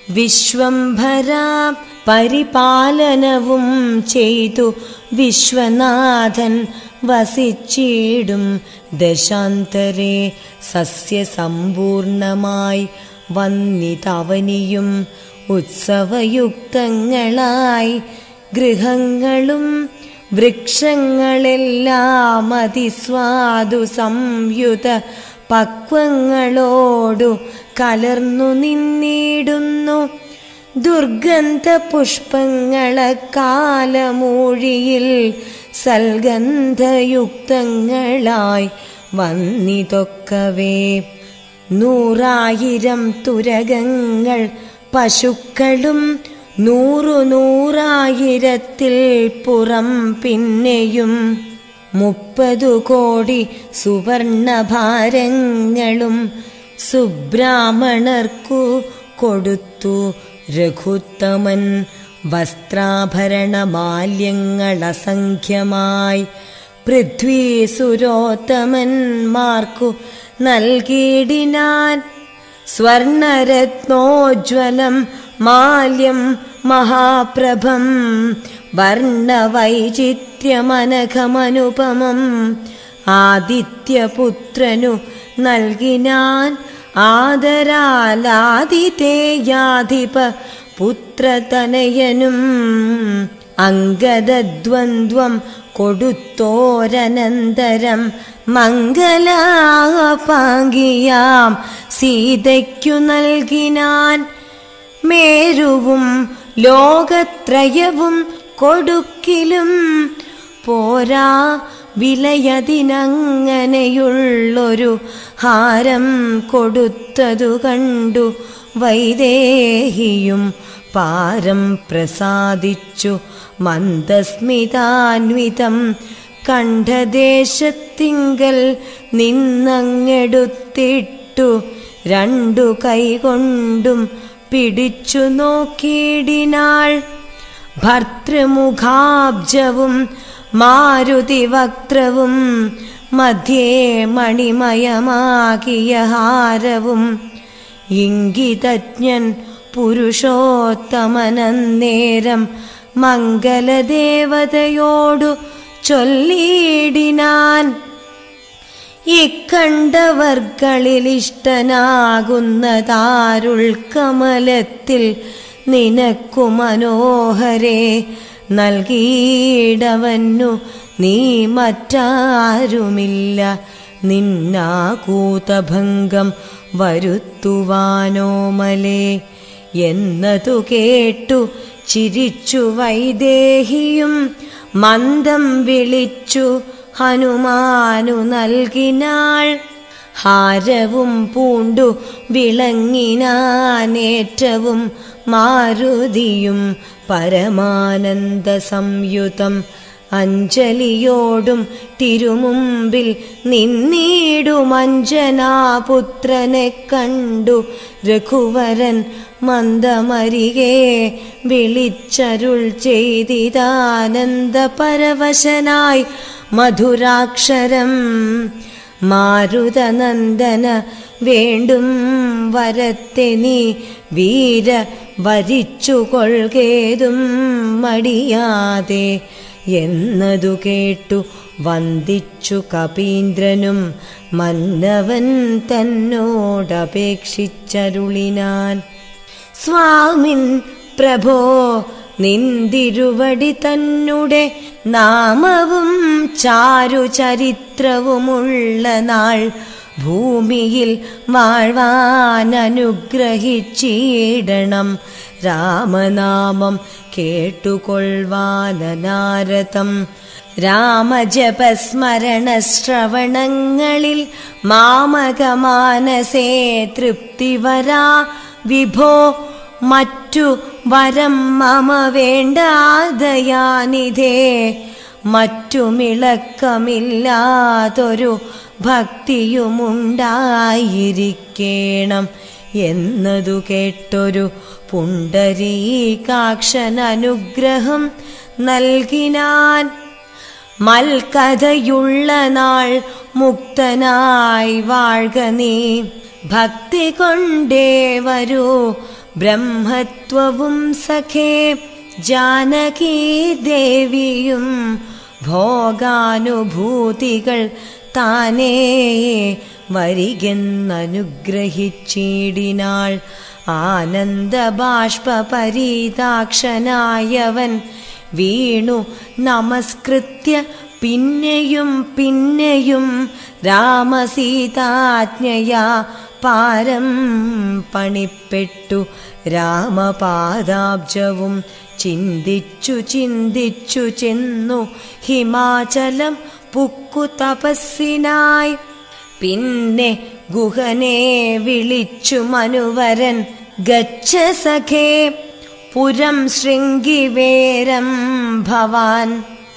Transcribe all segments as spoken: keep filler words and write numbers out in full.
വിശ്വംഭരാ പരിപാലനവും ചെയ്തു വിശ്വനാഥൻ വസിച്ചിടും ദശാന്തരേ സസ്യസമ്പൂർണമായി വന്നിതവനിയും ഉത്സവയുക്തങ്ങളായി ഗൃഹങ്ങളും വൃക്ഷങ്ങളെല്ലാം അതിസ്വാദു സംയുത പക്വങ്ങളോടു കലർന്നു നിന്നിടുന്നു. ദുർഗന്ധ പുഷ്പങ്ങളക്കാലമൂഴിയിൽ സൽഗന്ധയുക്തങ്ങളായി വന്നിതൊക്കവേ. നൂറായിരം തുരകങ്ങൾ പശുക്കളും നൂറു നൂറായിരത്തിൽ പുറം പിന്നെയും മുപ്പതു കോടി സുവർണഭാരങ്ങളും സുബ്രാഹ്മണർക്കു കൊടുത്തു രഘുത്തമൻ. വസ്ത്രാഭരണമാല്യങ്ങളസംഖ്യമായി പൃഥ്വീസുരോത്തമന്മാർക്കു നൽകിയിടിനാൻ. സ്വർണരത്നോജ്വലം മാല്യം മഹാപ്രഭം വർണ്ണവൈചിത്ര്യമനഘമനുപമം ആദിത്യപുത്രനു നൽകിനാൻ. ആദരാലാദിതേയാധിപ പുത്രതനയനും അംഗദദ്വന്ദ്വം കൊടുത്തോരനന്തരം മംഗലാപാങ്കിയാം സീതയ്ക്കു നൽകിനാൻ. മേരുവും ലോകത്രയവും കൊടുക്കിലും പോരാ വിലയതിനങ്ങനെയുള്ളൊരു ഹാരം കൊടുത്തതു കണ്ടു വൈദേഹിയും പാരം പ്രസാദിച്ചു മന്ദസ്മിതാന്വിതം. കണ്ഠദേശത്തിങ്കൽ നിന്നങ്ങെടുത്തിട്ടു രണ്ടു കൈകൊണ്ടും പിടിച്ചു നോക്കിയിടിനാൾ. ഭർതൃമുഖാബ്ജവും മാരുതിവക്ത്രവും മധ്യേ മണിമയമാകിയ ഹാരവും ഇംഗിതജ്ഞൻ പുരുഷോത്തമനന്നേരം മംഗലദേവതയോടു ചൊല്ലിയിടിനാൻ. ഇക്കണ്ടവർകളിലിഷ്ടനാകുന്നതാരുൾ കമലത്തിൽ നിനക്കു മനോഹരേ നൽകിയിടവന്നു നീ മറ്റാരുമില്ല നിന്നാകൂതഭംഗം വരുത്തുവാനോമലേ എന്നതു കേട്ടു ചിരിച്ചു വൈദേഹിയും മന്ദം വിളിച്ചു ഹനുമാനു നൽകിനാൾ. ഹാരവും പൂണ്ടു വിളങ്ങിനാനേറ്റവും മാരുതിയും പരമാനന്ദ സംയുതം. അഞ്ജലിയോടും തിരുമുമ്പിൽ നിന്നീടുമഞ്ജനാപുത്രനെ കണ്ടു രഘുവരൻ മന്ദമരികെ വിളിച്ചരുൾ ചെയ്തിതാനന്ദ പരവശനായി മധുരാക്ഷരം. മാരുതനന്ദന വേണ്ടും വരത്തെ നീ വീര വരിച്ചു കൊൾകേതും മടിയാതെ എന്നതു കേട്ടു വന്ദിച്ചു കപീന്ദ്രനും മന്നവൻ തന്നോടപേക്ഷിച്ചരുളിനാൻ. സ്വാമിൻ പ്രഭോ നിന്തിരുവടി തന്നുടെ നാമവും ചാരുചരിത്രവുമുള്ള നാൾ ഭൂമിയിൽ വാഴ്വാനനുഗ്രഹിച്ചിടണം. രാമനാമം കേട്ടുകൊള്ളുവാനനാരതം. രാമജപസ്മരണ ശ്രവണങ്ങളിൽ മാമകമാനസേ തൃപ്തിവരാ വിഭോ. മറ്റു വരം മമ വേണ്ടാദയാനിധേ മറ്റുമിളക്കമില്ലാതൊരു ഭക്തിയുമുണ്ടായിരിക്കേണം എന്നതു കേട്ടൊരു പുണ്ടരീകാക്ഷനനുഗ്രഹം നൽകിനാൻ. മൽക്കഥയുള്ള നാൾ മുക്തനായി വാഴ്ക നീ ഭക്തി കൊണ്ടേ വരൂ ബ്രഹ്മത്വവും സഖേ ജാനകീ ദേവിയും ഭോഗാനുഭൂതികൾ താനേ വരികെന്നനുഗ്രഹിച്ചിടിനാൾ. ആനന്ദബാഷ്പരീതാക്ഷനായവൻ വീണു നമസ്കൃത്യ പിന്നെയും പിന്നെയും രാമസീതാജ്ഞയാ പാരം പണിപ്പെട്ടു. രാമപാദാബ്ജവും ചിന്തിച്ചു ചിന്തിച്ചു ചെന്നു ഹിമാചലം പുക്കു തപസ്സിനായി. പിന്നെ ഗുഹനെ വിളിച്ചു മനുവരൻ, ഗച്ഛ സഖേ പുരം ശൃംഗിവേരം ഭവാൻ.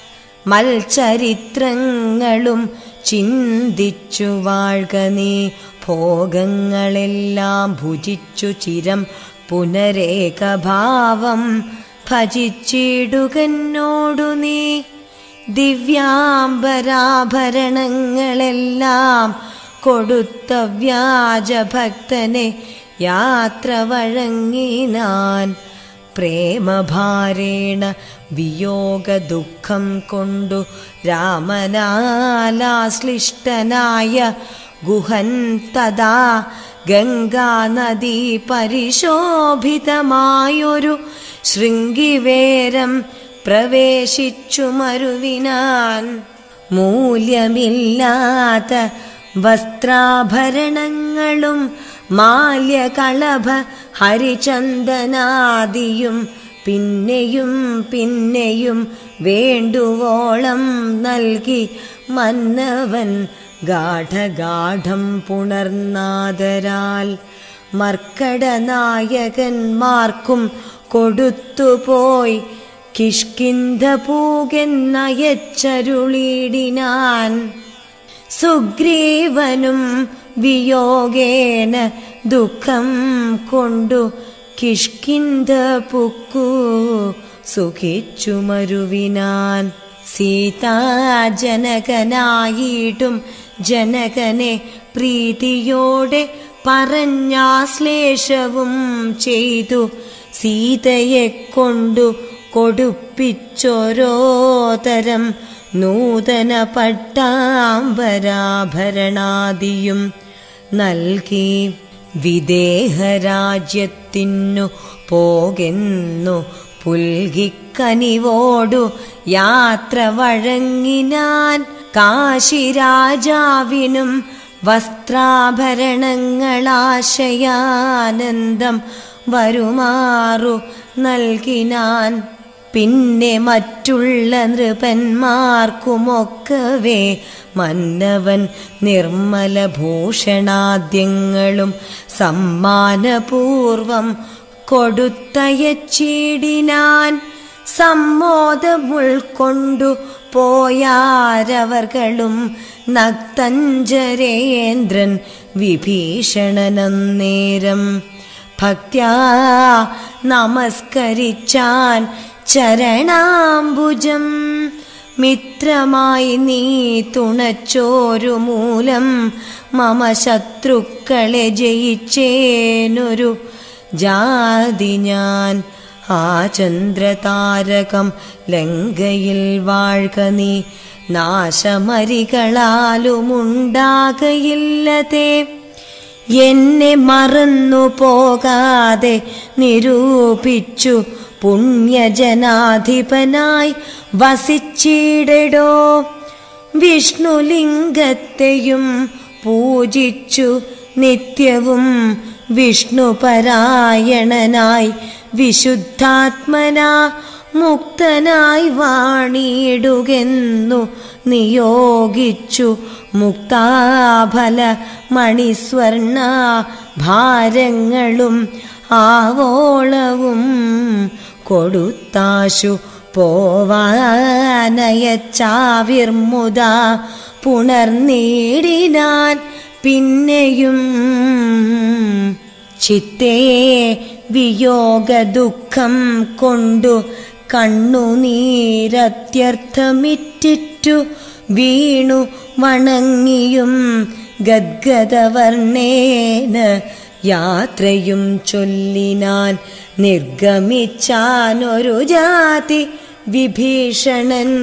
മൽചരിത്രങ്ങളും ചിന്തിച്ചു വാഴ്ക നീ, ഭോഗങ്ങളെല്ലാം ഭുജിച്ചു ചിരം പുനരേകഭാവം ഭജിച്ചിടുകന്നോടു നീ. ദിവ്യാംബരാഭരണങ്ങളെല്ലാം കൊടുത്ത വ്യാജഭക്തനെ യാത്ര വഴങ്ങിനാൻ. പ്രേമഭാരേണ വിയോഗ ദുഃഖം കൊണ്ടു രാമനാലാശ്ലിഷ്ടനായ ഗുഹൻ തഥാ ഗംഗാനദീ പരിശോഭിതമായൊരു ശൃംഗിവേരം പ്രവേശിച്ചു മരുവിനാൻ. മൂല്യമില്ലാത്ത വസ്ത്രാഭരണങ്ങളും മാല്യകളഭ ഹരിചന്ദനാദിയും പിന്നെയും പിന്നെയും വേണ്ടുവോളം നൽകി മന്നവൻ ഗാഠഗാഠം പുണർനാദരാൽ. മർക്കടനായകന്മാർക്കും കൊടുത്തുപോയി കിഷ്കിന്ധപൂകെന്നയച്ചരുളിടിനാൻ. സുഗ്രീവനും വിയോഗേന ദുഃഖം കൊണ്ടു കിഷ്കിന്ധപുക്കു സുഖിച്ചു മരുവിനാൻ. സീതാജനകനായിട്ടും ജനകനെ പ്രീതിയോടെ പറഞ്ഞാശ്ലേഷവും ചെയ്തു. സീതയെ കൊണ്ടു കൊടുപ്പിച്ചോരോതരം നൂതന പട്ടാംബരാഭരണാദിയും നൽകി. വിദേഹരാജ്യത്തിനു പോകെന്നു പുൽകിക്കനിവോടു യാത്ര വഴങ്ങിനാൻ. കാശിരാജാവിനും വസ്ത്രാഭരണങ്ങളാശയാനന്ദം വരുമാറു നൽകിനാൻ. പിന്നെ മറ്റുള്ള നൃപന്മാർക്കുമൊക്കവേ മന്നവൻ നിർമ്മലഭൂഷണാദ്യങ്ങളും സമ്മാനപൂർവം കൊടുത്തയച്ചിടിനാൻ. സമ്മോദമുൾക്കൊണ്ടു പോയാരവർകളും നക്തഞ്ജരേന്ദ്രൻ വിഭീഷണനന്നേരം ഭക്ത്യാ നമസ്കരിച്ചാൻ ചരണാംബുജം. മിത്രമായി നീ തുണച്ചോരു മൂലം മമ ശത്രുക്കളെ ജയിച്ചേനൊരു ജാതി ഞാൻ. ആ ചന്ദ്രതാരകം ലങ്കയിൽ വാഴ്ക നീ, നാശമരികളാലുമുണ്ടാകയില്ലതേ. എന്നെ മറന്നു പോകാതെ നിരൂപിച്ചു പുണ്യജനാധിപനായി വസിച്ചിടടോ. വിഷ്ണുലിംഗത്തെയും പൂജിച്ചു നിത്യവും വിഷ്ണുപരായണനായി വിശുദ്ധാത്മനാ മുക്തനായി വാണിടുകെന്നു നിയോഗിച്ചു. മുക്താഫല മണിസ്വർണ ഭാരങ്ങളും ആവോളവും കൊടുത്താശു പോവാനയച്ചാവിർമുദ പുണർനീടിനാൻ. പിന്നെയും ചിത്തേ വിയോഗ ദുഃഖം കൊണ്ടു കണ്ണുനീരത്യർത്ഥമിറ്റിറ്റു വീണു വണങ്ങിയും ഗദ്ഗദവർണ്ണേന യാത്രയും ചൊല്ലിനാൻ നിർഗമിച്ചാനൊരു ജാതി വിഭീഷണൻ.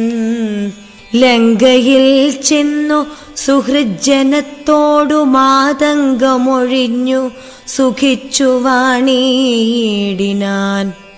ലങ്കയിൽ ചെന്നു സുഹൃജ്ജനത്തോടു മാതംഗമൊഴിഞ്ഞു സുഖിച്ചു വാണിയിടിനാൻ.